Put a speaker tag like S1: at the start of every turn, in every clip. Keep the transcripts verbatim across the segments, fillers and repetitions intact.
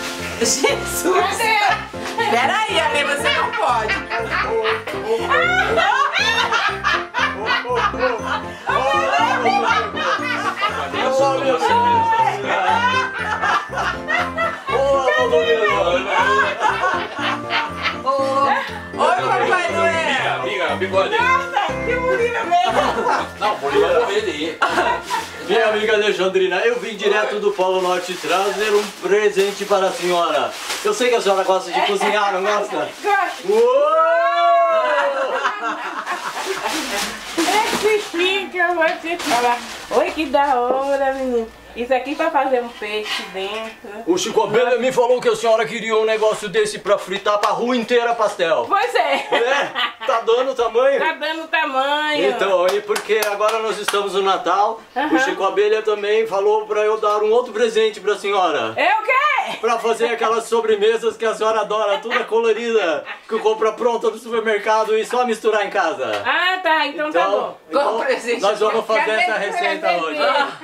S1: Jesus! Peraí, Ale, você não pode. Oi, Papai Noel!
S2: Amiga, bigode.
S1: Nossa, que bonita mesmo!
S2: Não, bonita é ele.
S3: Minha amiga Alexandrina, eu vim direto do Polo Norte trazer um presente para a senhora. Eu sei que a senhora gosta de cozinhar, não gosta?
S1: Gosto! Esse fica, eu vou te falar. Oi, que da hora, menino. Isso aqui pra fazer um peixe dentro.
S3: O Chico Abelha me falou que a senhora queria um negócio desse pra fritar pra rua inteira pastel.
S1: Pois é.
S3: É? Tá dando tamanho?
S1: Tá dando tamanho.
S3: Então, e porque agora nós estamos no Natal,
S1: Uhum.
S3: o Chico Abelha também falou pra eu dar um outro presente pra senhora.
S1: É o quê?
S3: Pra fazer aquelas sobremesas que a senhora adora, toda colorida, que compra pronta do supermercado e só misturar em casa.
S1: Ah, tá. Então, tá bom.
S3: então
S1: Qual o presente?
S3: nós vamos fazer
S1: Cadê
S3: essa
S1: esse
S3: receita
S1: presente?
S3: hoje.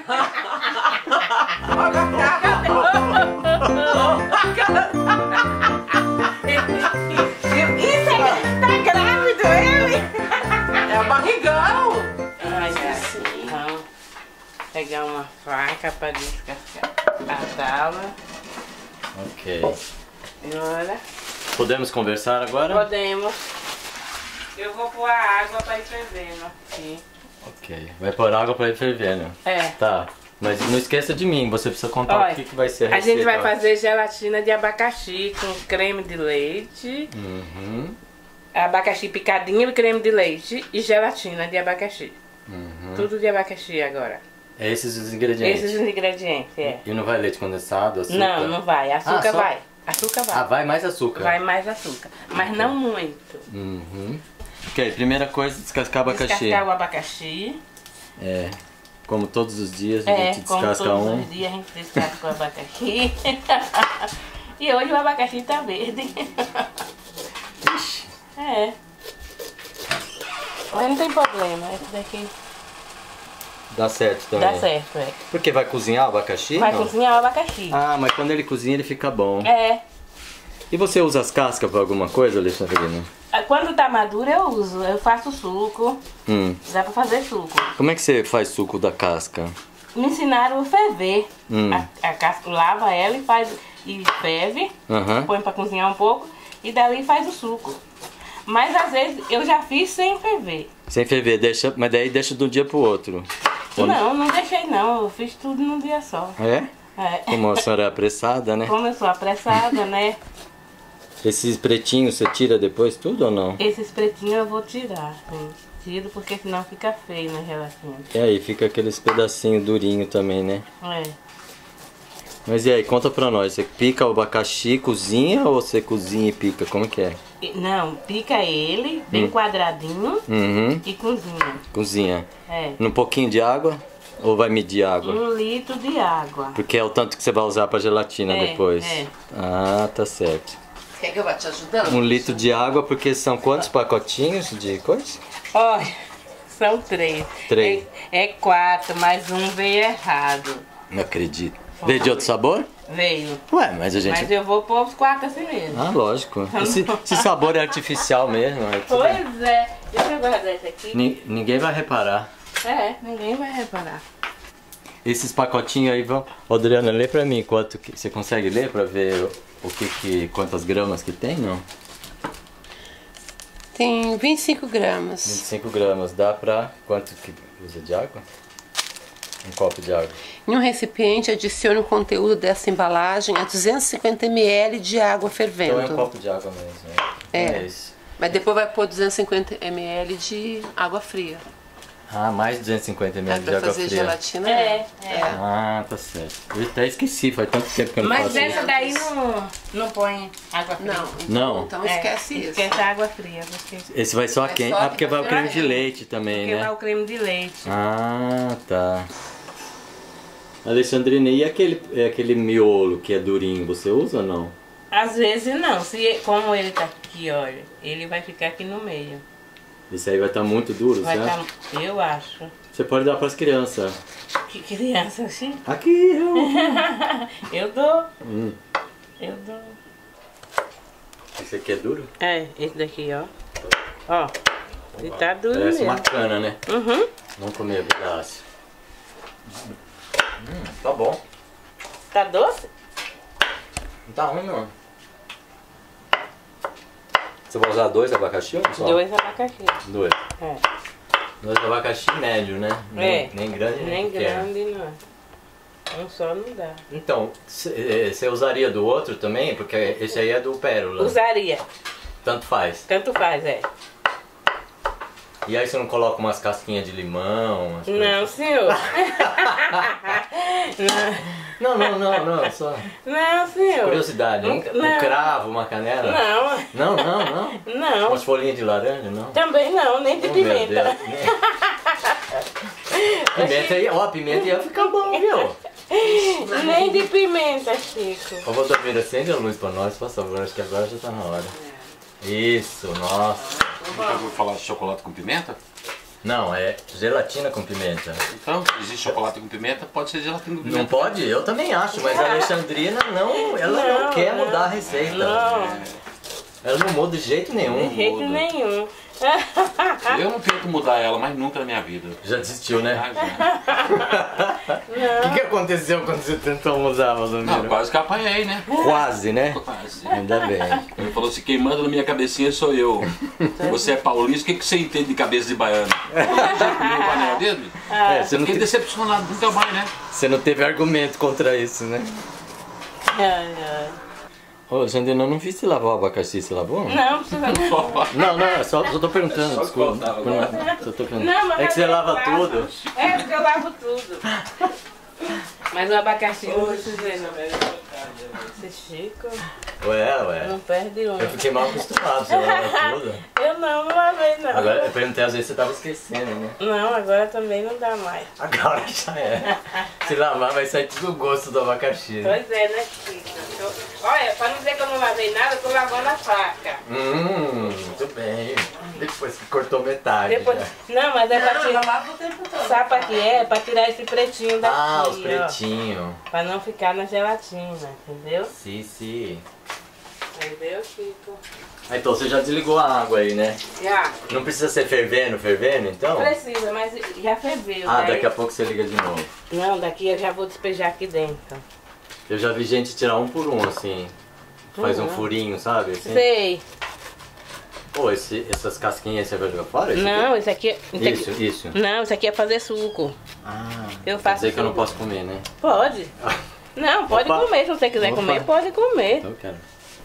S1: Isso aí, tá grávido, ele? É o barrigão. Ai, assim. Vamos pegar uma faca pra descascar a tala.
S3: Ok.
S1: Agora,
S3: Podemos conversar agora?
S1: podemos. Eu vou pôr a água pra ir fervendo aqui.
S3: Ok. Vai pôr água pra ir fervendo.
S1: É.
S3: Tá. Mas não esqueça de mim, você precisa contar
S1: Olha,
S3: o que, que vai ser a
S1: A
S3: receita.
S1: gente vai fazer gelatina de abacaxi com creme de leite,
S3: Uhum.
S1: abacaxi picadinho e creme de leite e gelatina de abacaxi.
S3: Uhum.
S1: Tudo de abacaxi agora.
S3: É esses os ingredientes.
S1: Esses os ingredientes, é.
S3: E não vai leite condensado, açúcar?
S1: Não, não vai. Açúcar
S3: Ah, só-
S1: vai. Açúcar vai.
S3: Ah, vai mais açúcar.
S1: Vai mais açúcar. Mas não muito.
S3: Uhum. Ok, primeira coisa, descascar abacaxi.
S1: Descascar o abacaxi.
S3: É, como todos os dias a
S1: É,
S3: gente
S1: como
S3: descasca
S1: todos
S3: um.
S1: os dias a gente descasca o abacaxi. E hoje o abacaxi tá verde. É. Mas não tem problema. Esse daqui
S3: Dá certo também.
S1: dá certo, é.
S3: Porque vai cozinhar o abacaxi?
S1: Vai
S3: não?
S1: cozinhar o abacaxi.
S3: Ah, mas quando ele cozinha ele fica bom.
S1: É.
S3: E você usa as cascas pra alguma coisa, Alexandrina?
S1: Quando tá maduro eu uso. Eu faço suco.
S3: Hum.
S1: Dá pra fazer suco.
S3: Como é que você faz suco da casca?
S1: Me ensinaram a ferver.
S3: Hum.
S1: A, a casca, lava ela e faz e ferve,
S3: Aham.
S1: põe pra cozinhar um pouco e dali faz o suco. Mas às vezes eu já fiz sem ferver.
S3: Sem ferver, deixa, mas daí deixa de um dia pro outro. Ou-
S1: Não, não deixei não. Eu fiz tudo num dia só.
S3: É?
S1: É.
S3: Como a senhora é apressada, né?
S1: Como eu sou apressada, né?
S3: Esses pretinhos você tira depois tudo ou não?
S1: Esses pretinhos eu vou tirar. Sim. Tiro porque senão fica feio na gelatina.
S3: E aí, fica aqueles pedacinhos durinhos também, né?
S1: É.
S3: Mas e aí, conta pra nós, você pica o abacaxi, cozinha ou você cozinha e pica? Como que é?
S1: E- Não, pica ele bem quadradinho
S3: Uhum,
S1: e cozinha.
S3: cozinha.
S1: É.
S3: Num pouquinho de água ou vai medir água?
S1: Um litro de água.
S3: Porque é o tanto que você vai usar pra gelatina
S1: É,
S3: depois.
S1: é.
S3: Ah, tá certo.
S4: Quer que eu vá te ajudando?
S3: Um litro de água, porque são quantos pacotinhos de coisa?
S1: Olha, são três.
S3: Três.
S1: É, é quatro, mas um veio errado.
S3: Não acredito. Veio de outro sabor?
S1: Veio.
S3: Ué, mas a gente...
S1: Mas eu vou pôr os quatro assim mesmo.
S3: Ah, lógico. Esse, esse sabor é artificial mesmo. É tudo-
S1: Pois é. Deixa eu guardar esse aqui.
S3: Ni- Ninguém vai reparar.
S1: É, ninguém vai reparar.
S3: Esses pacotinhos aí vão... Ô, Adriana, lê pra mim quanto que... Você consegue ler pra ver o que que... Quantas gramas que tem, não?
S4: Tem vinte e cinco
S3: vinte
S4: gramas.
S3: e cinco gramas. Dá pra... Quanto que usa de água? Um copo de água.
S4: Em um recipiente, adicione o conteúdo dessa embalagem a duzentos e cinquenta mililitros de água fervendo.
S3: Então é um copo de água mesmo. Né?
S4: É.
S3: Então é isso.
S4: Mas depois vai pôr duzentos e cinquenta mililitros de água fria.
S3: Ah, mais duzentos e cinquenta
S4: É
S3: mililitros de
S4: pra
S3: água
S4: fazer
S3: fria.
S4: gelatina?
S1: É,
S4: é.
S3: Ah, tá certo. Eu até esqueci, faz tanto tempo que eu não
S1: Mas
S3: faço
S1: essa
S3: isso.
S1: daí não, não põe água fria.
S4: Não,
S3: Não.
S4: então
S1: É,
S4: esquece isso.
S1: Esquece a água fria. Porque,
S3: Esse vai só
S4: Vai
S3: quente.
S4: só
S3: Ah, porque vai o creme de
S4: temperar.
S3: leite também,
S1: porque vai
S3: né?
S1: o creme de leite.
S3: Ah, tá. Alexandrina, e aquele, é aquele miolo que é durinho, você usa ou não?
S1: Às vezes não. Se, como ele tá aqui, olha, ele vai ficar aqui no meio.
S3: Esse aí vai estar muito duro,
S1: Vai
S3: certo?
S1: tá, eu acho.
S3: Você pode dar para as crianças.
S1: Que criança assim?
S3: Aqui, eu...
S1: Eu dou.
S3: Hum.
S1: Eu
S3: Esse aqui é duro?
S1: É, esse daqui, ó. Ó, ele tá duro
S3: Parece
S1: mesmo.
S3: uma cana, né?
S1: Uhum.
S3: Vamos comer o pedaço. Hum, tá bom.
S1: Tá doce?
S3: Não tá ruim, não. Você vai usar dois abacaxi ou um só?
S1: Dois abacaxi.
S3: Dois.
S1: É.
S3: Dois abacaxi médio, né? Nem,
S1: É.
S3: nem grande, nem
S1: Nem
S3: pequeno.
S1: grande, não. Um só não dá.
S3: Então, você usaria do outro também? Porque esse aí é do Pérola.
S1: Usaria.
S3: Tanto faz.
S1: Tanto faz, é.
S3: E aí você não coloca umas casquinhas de limão? Umas
S1: Não, senhor.
S3: Não, não, não, não, só
S1: Não, senhor.
S3: curiosidade. Um,
S1: Não.
S3: um cravo, uma canela?
S1: Não,
S3: Não, não, não.
S1: não.
S3: Umas folhinhas de laranja, não?
S1: Também não, nem de
S3: Oh, meu
S1: pimenta.
S3: Deus. Pimenta aí, ó, pimenta ia ficar bom, viu?
S1: Nem de pimenta, Chico.
S3: Ô, Valdomiro, acende a luz pra nós, por favor, acho que agora já tá na hora. Isso, nossa.
S2: Nunca ouviu falar de chocolate com pimenta?
S3: Não, é gelatina com pimenta.
S2: Então, se existe chocolate com pimenta, pode ser gelatina com pimenta.
S3: Não pode? Eu também acho, mas a Alexandrina não, ela não,
S1: Não,
S3: quer
S1: não.
S3: mudar a receita.
S1: Não,
S3: Ela não muda de jeito nenhum.
S1: de jeito
S2: muda.
S1: nenhum.
S2: Eu não tento mudar ela, mas nunca na minha vida.
S3: Já desistiu, né?
S2: Ah, já.
S3: O que, que aconteceu quando você tentou mudar, Valdomiro?
S2: Não, quase que apanhei, né?
S3: Quase, né?
S2: Quase.
S3: Ainda bem.
S2: Ele falou assim, quem manda na minha cabecinha sou eu. Você é paulista, o que, que você entende de cabeça de baiano? Já comeu o panela dele?
S3: É, você, não
S2: Fiquei
S3: te-
S2: decepcionado, nunca mais, né?
S3: você não teve argumento contra isso, né?
S1: Ai, ai.
S3: Ô, Alexandrina, eu não vi se lavar o abacaxi, você lavou?
S1: Não, precisa não.
S3: Não, não, eu só, só tô perguntando,
S2: Só
S3: desculpa.
S2: cortava agora.
S3: Só tô perguntando.
S1: Não, mas
S3: É que você
S1: eu
S3: lava
S1: lavo.
S3: tudo.
S1: É, porque eu lavo tudo. Mas o abacaxi não precisa não. Esse Chico
S3: Ué, ué.
S1: não perde um.
S3: Eu fiquei mal acostumado, você lava tudo.
S1: Eu não, não lavei não.
S3: Agora, eu perguntei, às vezes você tava esquecendo, né?
S1: Não, agora também não dá mais.
S3: Agora já é. Se lavar vai sair tudo o gosto do abacaxi.
S1: Pois é, né, Chico? Eu- Olha, pra não dizer que eu não lavei nada, eu tô lavando a faca.
S3: Hum, muito bem. Depois que cortou metade.
S1: Depois...
S3: já.
S1: Não, mas é pra tirar.
S4: lava o tempo todo.
S1: Sabe pra que é? Pra tirar esse pretinho daqui,
S3: Ah, os
S1: ó.
S3: pretinhos.
S1: Pra não ficar na gelatina, entendeu?
S3: Sim, sim.
S1: Entendeu, Chico?
S3: Ah, então você já desligou a água aí, né?
S1: Já.
S3: Não precisa ser fervendo, fervendo, então?
S1: Precisa, mas já ferveu.
S3: Ah,
S1: daí-
S3: daqui a pouco você liga de novo.
S1: Não, daqui eu já vou despejar aqui dentro.
S3: Eu já vi gente tirar um por um, assim. Faz um
S1: Uhum.
S3: furinho, sabe? Assim.
S1: Sei.
S3: Pô, esse, essas casquinhas você vai jogar fora? Esse
S1: Não,
S3: aqui?
S1: isso aqui, é- isso
S3: Isso,
S1: aqui.
S3: isso.
S1: Não, isso aqui é fazer suco.
S3: Ah,
S1: Eu
S3: quer
S1: faço
S3: dizer que eu não
S1: suco.
S3: posso comer, né?
S1: Pode. Não, pode
S3: Opa.
S1: comer. Se você quiser
S3: Opa.
S1: comer, pode comer.
S3: Então eu quero.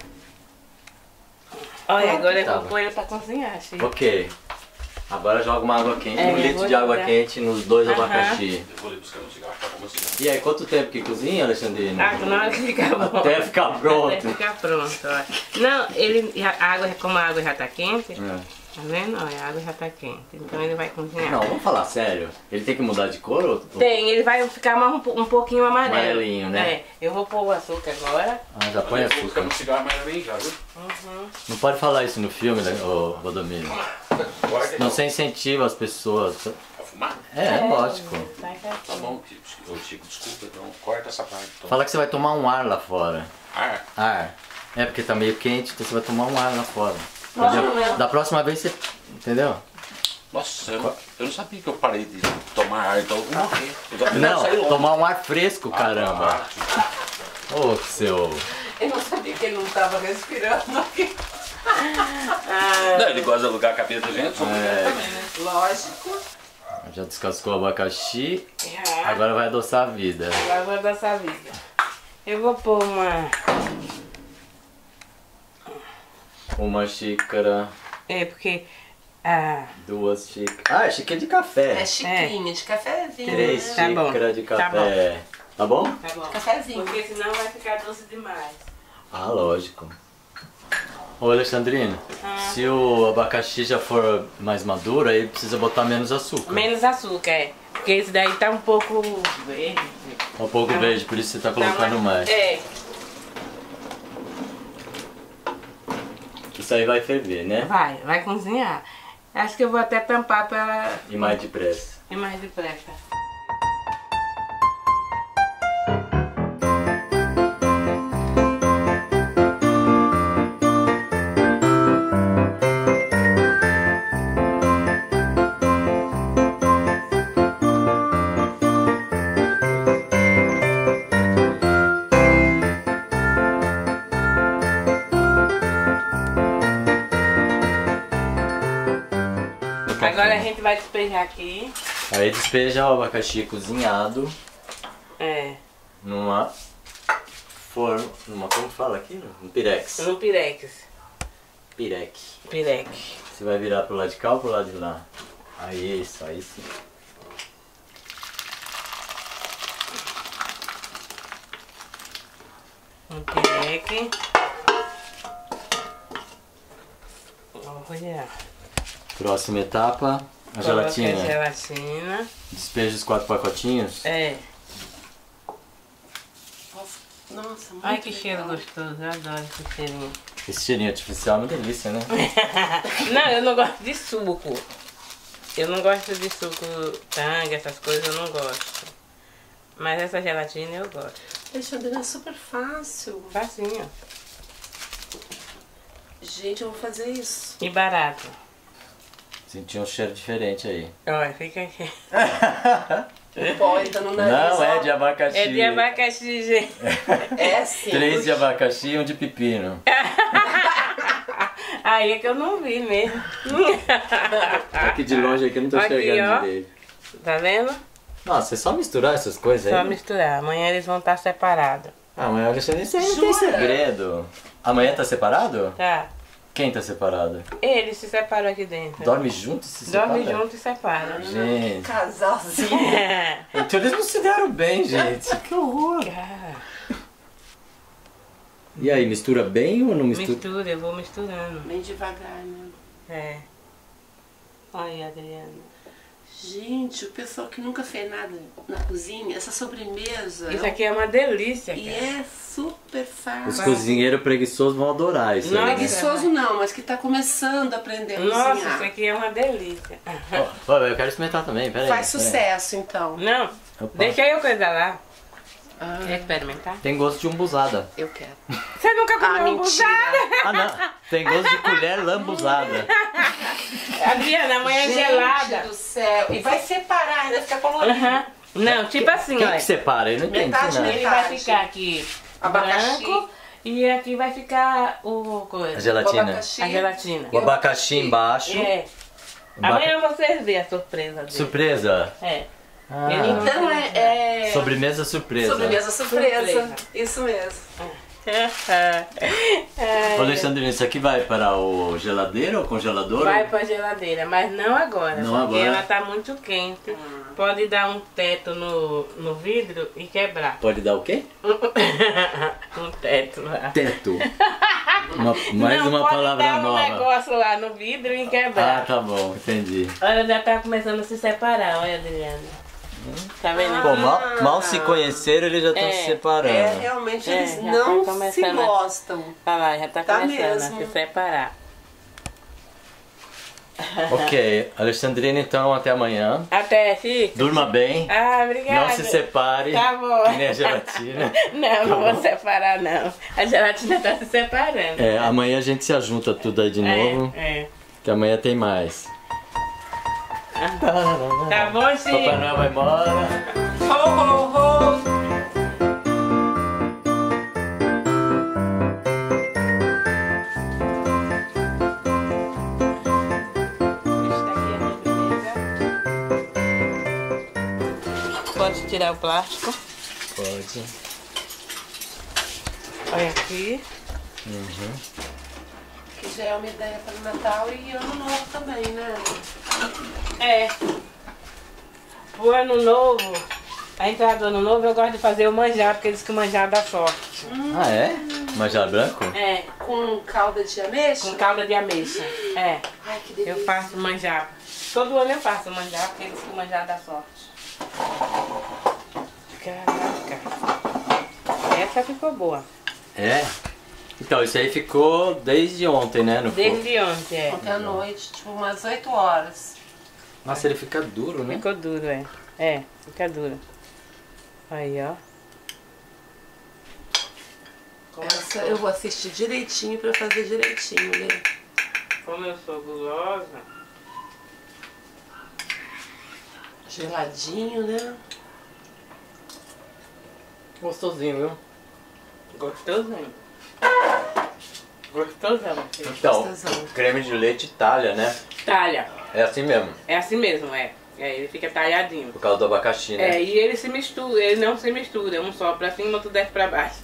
S1: Olha, agora eu
S3: Tá
S1: vou
S3: bom.
S1: pôr ele pra cozinhar, Chico.
S3: Ok. Agora joga uma água quente,
S1: É,
S3: um
S1: eu
S3: litro
S1: vou
S3: de água
S1: jogar.
S3: quente nos dois
S1: Aham.
S3: abacaxi.
S2: Eu vou ali buscar um cigarro, tá bom assim.
S3: E aí, quanto tempo que cozinha, Alexandrina?
S1: Ah, na hora que ficar bom.
S3: Até ficar pronto.
S1: Até ficar pronto, ó. Não, ele, a água, como a água já tá quente,
S3: É.
S1: tá vendo? Olha, a água já tá quente. Então ele vai cozinhar.
S3: Não, vamos falar sério. Ele tem que mudar de cor ou...
S1: Tem, ele vai ficar mais um, po- um pouquinho amarelo.
S3: Amarelinho, né?
S1: É, eu vou pôr o açúcar agora.
S3: Ah, já põe
S2: Eu vou
S3: açúcar.
S2: buscar um cigarro, mas vem já, viu?
S3: Não pode falar isso no filme, né, ô Valdomiro?
S2: Guarda
S3: Não você incentiva as pessoas.
S2: Pra fumar?
S3: É, é lógico.
S1: Tá
S2: Tá
S1: certinho.
S2: bom, Chico. Ô, Chico, desculpa, então corta essa parte. Então.
S3: Fala que você vai tomar um ar lá fora.
S2: Ah,
S3: Ar. É porque tá meio quente, então você vai tomar um ar lá fora.
S1: Nossa,
S3: Entendeu?
S1: meu.
S3: Da próxima vez você. Entendeu?
S2: nossa, eu não, eu não sabia que eu parei de tomar ar, então eu vou morrer. Eu já-
S3: Não,
S2: saí logo.
S3: tomar um ar fresco, caramba.
S2: Ah,
S3: Ô, que seu.
S4: Eu não sabia que ele não estava respirando aqui.
S2: Não, ele gosta de alugar a cabeça da gente.
S3: É,
S4: Lógico.
S3: já descascou o abacaxi,
S1: Já.
S3: agora vai adoçar a vida.
S1: Agora eu vou dar essa vida. Eu vou pôr uma.
S3: Uma xícara,
S1: É, porque. Ah,
S3: duas xícaras. Ah, é xícara de café.
S4: É chiquinho, de cafezinho.
S3: Três
S1: Tá bom.
S3: xícaras de
S1: Tá
S3: café. Tá bom?
S1: tá bom.
S4: Cafezinho.
S1: Porque senão vai ficar doce demais.
S3: Ah, lógico. Ô Alexandrina,
S1: Ah.
S3: se o abacaxi já for mais maduro, aí precisa botar menos açúcar.
S1: Menos açúcar, é. Porque esse daí tá um pouco verde.
S3: Um pouco verde, por isso você tá
S1: Tá
S3: colocando mais.
S1: É.
S3: Isso aí vai ferver, né?
S1: Vai, vai cozinhar. Acho que eu vou até tampar pra ela
S3: E mais depressa.
S1: ir mais depressa. Agora a gente vai despejar aqui.
S3: Aí despeja o abacaxi cozinhado
S1: É.
S3: numa forma, numa, como fala aqui? Um pirex.
S1: No pirex.
S3: Pirex.
S1: Pirex.
S3: Você vai virar pro lado de cá ou pro lado de lá? Aí, isso, aí sim.
S1: Um pirex. Olha.
S3: Próxima etapa, a
S1: Coloca
S3: gelatina.
S1: a gelatina.
S3: Despeja os quatro pacotinhos.
S1: É.
S4: Nossa, muito
S1: Ai, que
S4: legal.
S1: cheiro gostoso. Eu adoro esse cheirinho.
S3: Esse cheirinho artificial é uma delícia, né?
S1: Não, eu não gosto de suco. Eu não gosto de suco tanga, essas coisas eu não gosto. Mas essa gelatina eu gosto.
S4: Alexandrina, é super fácil.
S1: Facinho.
S4: Gente, eu vou fazer isso.
S1: E barato.
S3: Senti um cheiro diferente aí.
S1: Olha, fica aqui.
S4: Pó entra no nariz.
S3: Não, é
S4: ó.
S3: de abacaxi.
S1: É de abacaxi, gente.
S4: É sim.
S3: Três de abacaxi e um de pepino.
S1: Aí é que eu não vi mesmo.
S3: Aqui de longe aqui eu não tô
S1: Aqui,
S3: enxergando
S1: ó.
S3: direito.
S1: Tá vendo?
S3: Nossa, é só misturar essas coisas
S1: Só
S3: aí?
S1: misturar. Amanhã eles vão estar separados.
S3: Ah, mas Alexandre, isso aí não tem
S4: Jura?
S3: segredo. Amanhã tá separado?
S1: Tá?
S3: Quem tá separado?
S1: Eles se separam aqui dentro.
S3: Dorme junto e se separa?
S1: Dorme junto e separam.
S3: Gente,
S4: Casalzinho.
S3: então eles não se deram bem, gente. Que horror.
S1: Cara,
S3: E aí, mistura bem ou não mistura?
S1: mistura, eu vou misturando.
S4: Bem devagar, né?
S1: É. Olha, Adriana.
S4: Gente, o pessoal que nunca fez nada na cozinha, essa sobremesa...
S1: Isso aqui é uma delícia,
S4: E
S1: cara.
S4: é super fácil.
S3: Os cozinheiros preguiçosos vão adorar isso
S1: Não,
S3: aí, né?
S4: Preguiçoso não, mas que tá começando a aprender a
S1: Nossa,
S4: cozinhar.
S1: isso aqui é uma delícia.
S3: Ó, ó, eu quero experimentar também, peraí.
S4: Faz
S3: peraí.
S4: sucesso, então.
S1: Não,
S3: Opa.
S1: deixa eu coisar lá.
S4: Ah,
S1: Quer experimentar?
S3: Tem gosto de umbuzada.
S4: eu quero.
S1: Você nunca
S4: Ah,
S1: comeu
S4: mentira.
S1: buchada?
S3: Ah, não. Tem gosto de colher lambuzada.
S1: Adriana, amanhã é
S4: Gente
S1: gelada.
S4: do céu. E vai separar, ainda fica colorido.
S1: Aham. Não, tipo assim,
S3: Quem
S1: olha.
S3: que separa? Eu não entendi
S4: Metade,
S3: nada.
S1: Ele vai ficar aqui
S4: Abacaxi.
S1: branco e aqui vai ficar o coisa.
S3: A gelatina.
S4: Abacaxi.
S1: A gelatina.
S3: O abacaxi embaixo.
S1: É.
S3: Abaca-
S1: Amanhã vocês vêem a surpresa dele.
S3: Surpresa.
S1: É.
S3: Ah,
S1: Ele não-
S4: Então é... é...
S3: sobremesa surpresa.
S4: Sobremesa surpresa.
S1: Surpresa.
S4: Isso mesmo.
S3: Ô, Alexandrina, isso aqui vai para o geladeiro ou congelador?
S1: Vai pra geladeira, mas não agora,
S3: Não
S1: porque
S3: agora.
S1: ela tá muito quente. Pode dar um teto no, no vidro e quebrar.
S3: Pode dar o quê?
S1: um teto lá.
S3: Teto. Uma- mais
S1: não,
S3: uma
S1: pode
S3: palavra
S1: dar um
S3: nova.
S1: negócio lá no vidro e
S3: Ah,
S1: quebrar.
S3: tá bom, entendi.
S1: Olha, já tá começando a se separar, olha, Adriana. Tá vendo?
S3: Pô, mal, mal se conheceram, eles já estão
S1: É,
S3: se separando.
S4: É, realmente
S1: É,
S4: eles
S1: já
S4: não
S1: tá
S4: se
S1: começando a-
S4: gostam.
S1: Olha lá, já tá,
S4: Tá
S1: começando
S4: mesmo.
S1: a se separar.
S3: Ok, Alexandrina, então até amanhã.
S1: Até, Chico.
S3: Durma bem.
S1: Ah, obrigada.
S3: Não se separe.
S1: Tá bom.
S3: Que nem a gelatina.
S1: Não, não vou separar, não. A gelatina tá se separando.
S3: É, amanhã a gente se ajunta tudo aí de novo.
S1: É, é.
S3: Que amanhã tem mais.
S1: Tá bom, Chico?
S3: Papai Noel vai embora.
S1: Ho, ho, ho. Está aqui a sobremesa. Pode tirar o plástico.
S3: Pode.
S1: Olha aqui.
S4: Que já é uma ideia para o Natal e Ano Novo também, né?
S1: É. O ano novo, a entrada do ano novo, eu gosto de fazer o manjar, porque diz que o manjar dá sorte.
S3: Ah, é? Manjar branco?
S1: É,
S4: Com calda de ameixa?
S1: com calda de ameixa. É,
S4: Ai, que delícia.
S1: eu faço manjar. Todo ano eu faço manjar, porque diz que o manjar dá sorte. Caraca. Essa ficou boa.
S3: É? Então, isso aí ficou desde ontem, né? No fogo.
S1: Desde ontem, é.
S4: Ontem à noite, tipo umas oito horas.
S3: Nossa, ele fica duro, né?
S1: Ficou duro, é. É, fica duro. Aí, ó.
S4: Essa eu vou assistir direitinho pra fazer direitinho, né?
S1: Como eu sou gulosa.
S4: Geladinho, né?
S3: Gostosinho, viu?
S1: Gostosinho. Gostosão.
S3: Então,
S4: Gostosão.
S3: creme de leite Itália, né?
S1: Talha.
S3: É assim mesmo,
S1: É assim mesmo, é. É, ele fica talhadinho.
S3: por causa do abacaxi, né?
S1: É, e ele se mistura, ele não se mistura, um só pra cima, outro desce pra baixo.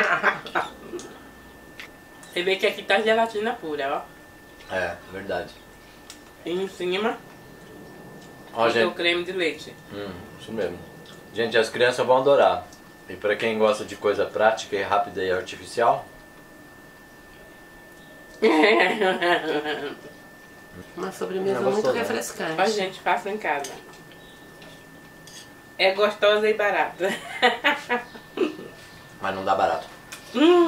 S1: Você vê que aqui tá gelatina pura, ó.
S3: É, verdade.
S1: E em cima,
S3: Ó,
S1: fica o
S3: gente.
S1: creme de leite.
S3: Hum, isso mesmo. Gente, as crianças vão adorar. E pra quem gosta de coisa prática e rápida e artificial,
S4: Uma sobremesa
S3: É
S4: muito
S3: gostoso, né?
S4: refrescante.
S1: Ó, gente, faça em casa. É gostosa e barata.
S3: mas não dá barato. hum.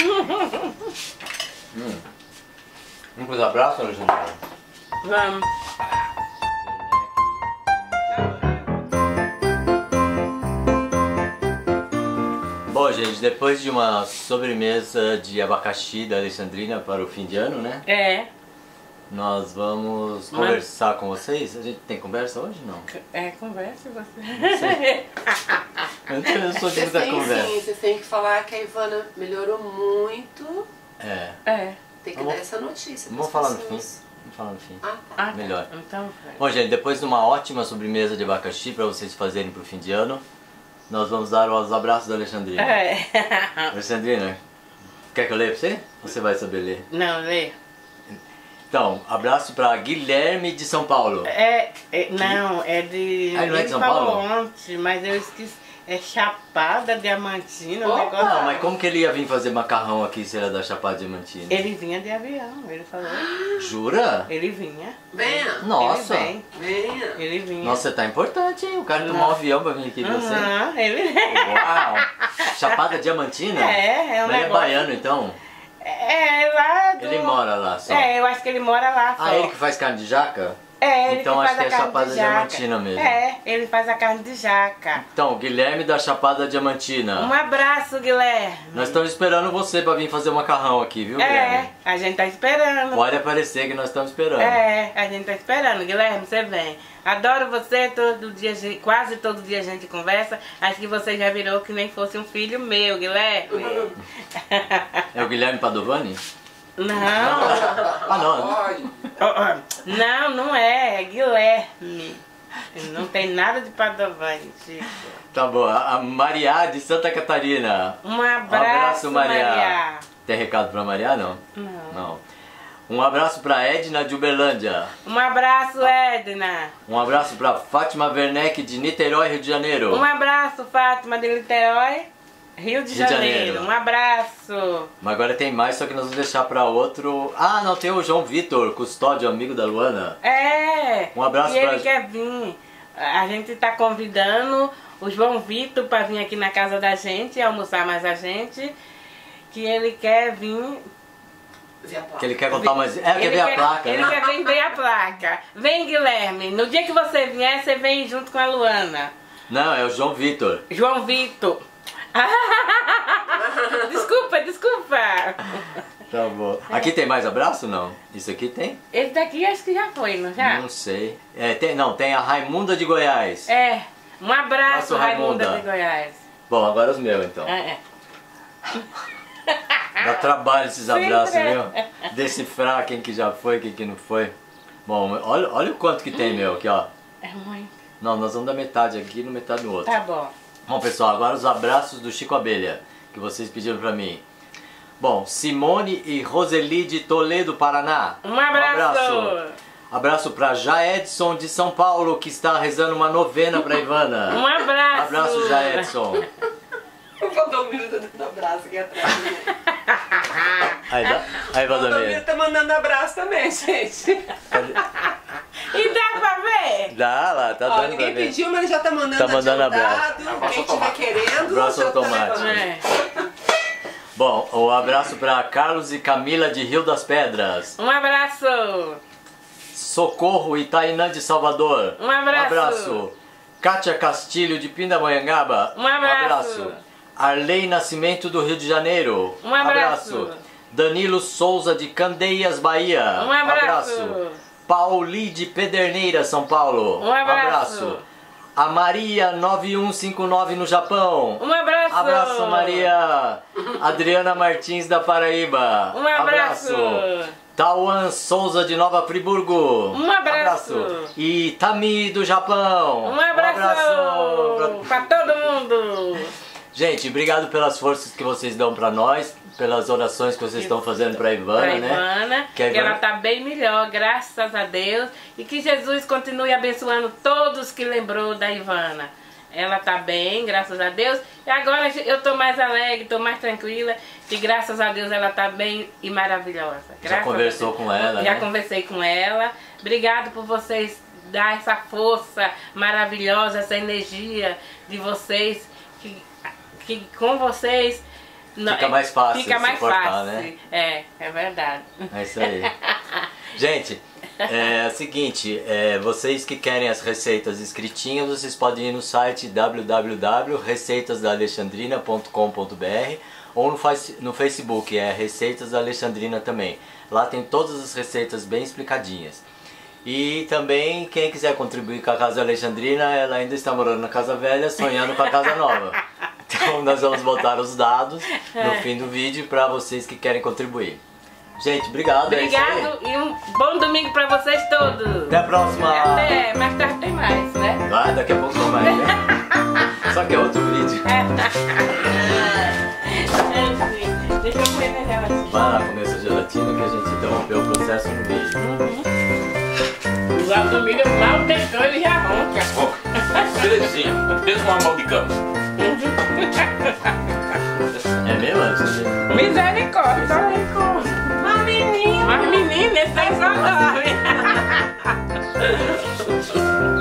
S3: Vamos pros abraços, Alexandre?
S1: Vamos.
S3: Bom, gente, depois de uma sobremesa de abacaxi da Alexandrina para o fim de ano, né?
S1: É,
S3: Nós vamos
S1: Mas-
S3: conversar com vocês. A gente tem conversa hoje? Não.
S1: é, conversa você.
S3: Eu não- eu sou de
S4: Vocês
S3: muita
S4: têm,
S3: conversa.
S4: sim, vocês têm que falar que a Ivana melhorou muito.
S3: É.
S1: É.
S4: Tem que
S3: Vamos-
S4: dar essa notícia.
S3: Vamos
S4: pras
S3: falar no fim.
S4: pessoas.
S3: Vamos falar no fim.
S4: Ah, tá.
S1: Ah, tá.
S3: Melhor.
S1: Então, vai.
S3: Bom, gente, depois de uma ótima sobremesa de abacaxi para vocês fazerem pro fim de ano, nós vamos dar os abraços da Alexandrina.
S1: É.
S3: Alexandrina, quer que eu leia pra você? Ou você vai saber ler?
S1: Não, lê.
S3: Então, abraço para Guilherme de São Paulo.
S1: É, é, não, é de.
S3: Ah, ele não é de
S1: ele
S3: São
S1: falou
S3: Paulo?
S1: ontem, mas eu esqueci. É Chapada Diamantina, o
S4: Opa!
S1: negócio.
S3: Não, mas como que ele ia vir fazer macarrão aqui se era da Chapada Diamantina?
S1: Ele vinha de avião, ele falou.
S3: Jura?
S1: Ele vinha.
S4: Venha,
S3: Nossa!
S1: Ele vem.
S4: venha.
S1: Ele vinha.
S3: Nossa, você tá importante, hein? O cara tomou um avião pra vir aqui com você.
S1: Aham, ele.
S3: Uau! Chapada Diamantina?
S1: É, é um
S3: Mas ele é
S1: negócio-
S3: baiano, então?
S1: É, lá do...
S3: Ele mora lá só?
S1: É, eu acho que ele mora lá só.
S3: Ah, ele que faz carne de jaca?
S1: É, ele
S3: Então
S1: que
S3: acho
S1: faz
S3: que
S1: a
S3: é
S1: carne
S3: Chapada
S1: de jaca.
S3: Diamantina mesmo.
S1: É, ele faz a carne de jaca.
S3: Então, Guilherme da Chapada Diamantina.
S1: Um abraço, Guilherme.
S3: Nós estamos esperando você pra vir fazer o macarrão aqui, viu,
S1: É,
S3: Guilherme?
S1: a gente tá esperando.
S3: Pode aparecer que nós estamos esperando.
S1: É, a gente tá esperando. Guilherme, você vem. Adoro você, todo dia, a gente- quase todo dia a gente conversa. Acho que você já virou que nem fosse um filho meu, Guilherme.
S3: É o Guilherme Padovani?
S1: Não,
S3: Ah, não.
S4: Pode.
S1: não, não é, é Guilherme. Não tem nada de Padovani, Chico.
S3: Tá bom. A a Maria de Santa Catarina.
S1: Um abraço,
S3: Um abraço, Maria.
S1: Maria.
S3: Tem recado pra Maria, não?
S1: Não.
S3: Não. Um abraço pra Edna de Uberlândia.
S1: Um abraço, Edna.
S3: Um abraço pra Fátima Werneck de Niterói, Rio de Janeiro.
S1: Um abraço, Fátima de Niterói, Rio de
S3: Rio de
S1: Janeiro.
S3: Janeiro.
S1: Um abraço.
S3: Mas agora tem mais, só que nós vamos deixar pra outro. Ah, não, tem o João Vitor, custódio, amigo da Luana.
S1: É.
S3: Um abraço
S1: e
S3: pra-
S1: ele quer vir. A gente tá convidando o João Vitor pra vir aqui na casa da gente, almoçar mais a gente. Que ele quer vir.
S4: Vê a placa.
S3: Que ele quer contar mais. É, quer
S1: ele
S3: ver a placa,
S1: Ele
S3: né?
S1: quer vender a placa. Vem, Guilherme. No dia que você vier, você vem junto com a Luana.
S3: Não, é o João Vitor.
S1: João Vitor. Desculpa, desculpa.
S3: Tá bom. Aqui tem mais abraço não? Isso aqui tem?
S1: Esse daqui acho que já foi, não já?
S3: Não sei. É, tem, não, tem a Raimunda de Goiás.
S1: É. Um abraço,
S3: Abraço,
S1: Raimunda
S3: Raimunda.
S1: de Goiás.
S3: Bom, agora os meus então.
S1: É, é.
S3: Dá trabalho esses
S1: Sempre
S3: abraços,
S1: é.
S3: viu? Decifrar quem que já foi, quem que não foi. Bom, olha, olha o quanto que tem meu aqui, ó.
S1: É muito.
S3: Não, nós vamos dar metade aqui e metade no outro.
S1: Tá bom.
S3: Bom, pessoal, agora os abraços do Chico Abelha, que vocês pediram pra mim. Bom, Simone e Roseli de Toledo, Paraná.
S1: Um abraço.
S3: abraço. Abraço pra Jaedson de São Paulo, que está rezando uma novena pra Ivana.
S1: Um abraço.
S3: Abraço, Jaedson.
S4: O Valdomiro tá dando abraço aqui atrás.
S3: Aí, dá- aí
S4: O Valdomiro
S3: Valdomiro.
S4: tá mandando abraço também, gente.
S1: E dá pra ver?
S3: Dá lá, tá
S4: Ó,
S3: dando pra
S4: ninguém
S3: ver.
S4: pediu, mas ele já tá mandando
S3: Tá mandando
S4: adiantado. Quem estiver querendo,
S3: Abraço
S4: já tá
S3: automático.
S4: levando.
S1: É.
S3: Bom, um abraço pra Carlos e Camila de Rio das Pedras.
S1: Um abraço.
S3: Socorro e Tainã de Salvador.
S1: Um abraço.
S3: abraço. Kátia Castilho de Pindamonhangaba.
S1: Um abraço.
S3: Arley Nascimento do Rio de Janeiro.
S1: Um abraço.
S3: Danilo Souza de Candeias, Bahia.
S1: Um abraço.
S3: Pauli de Pederneira, São Paulo.
S1: Um abraço.
S3: A Maria nove um cinco nove no Japão.
S1: Um abraço.
S3: Abraço, Maria. Adriana Martins da Paraíba.
S1: Um abraço.
S3: Tawan Souza de Nova Friburgo.
S1: Um abraço.
S3: E Tami do Japão.
S1: Um abraço,
S3: um abraço
S1: pra todo mundo.
S3: Gente, obrigado pelas forças que vocês dão pra nós, pelas orações que vocês estão fazendo pra Ivana,
S1: Pra
S3: né?
S1: Ivana,
S3: Que, a
S1: que ela
S3: Ivana-
S1: tá bem melhor, graças a Deus. E que Jesus continue abençoando todos que lembrou da Ivana. Ela tá bem, graças a Deus. E agora eu tô mais alegre, tô mais tranquila. Que graças a Deus ela tá bem e maravilhosa.
S3: Já
S1: Graças
S3: conversou
S1: a Deus.
S3: com ela,
S1: Já
S3: né?
S1: conversei com ela. Obrigado por vocês dar essa força maravilhosa, essa energia de vocês. Que, que com vocês... não-
S3: Fica mais fácil
S1: Fica mais
S3: suportar,
S1: fácil.
S3: né?
S1: É, é verdade.
S3: É isso aí. Gente, é o seguinte, é, vocês que querem as receitas escritinhas, vocês podem ir no site w w w ponto receitas da alexandrina ponto com ponto b r ou no, face- no Facebook, é Receitas da Alexandrina também. Lá tem todas as receitas bem explicadinhas. E também, quem quiser contribuir com a Casa Alexandrina, ela ainda está morando na Casa Velha, sonhando com a Casa Nova. Então nós vamos botar os dados no fim do vídeo para vocês que querem contribuir. Gente, obrigado. é isso aí.
S1: Obrigado e um bom domingo pra vocês todos.
S3: Até a próxima.
S1: Até, mais tarde tem mais, né?
S3: Vai, daqui a pouco não vai, né? Só que é outro vídeo.
S1: Deixa eu comer minha gelatina.
S3: Vai lá comer essa gelatina que a gente interrompeu o processo no meio.
S1: O Aldomiro mal tentou, ele já ronca.
S2: Terezinha, pensa uma mão de cama.
S3: É mesmo, Alexandre?
S1: Misericórdia. Mas menino. Mas menino, esse aí só dorme.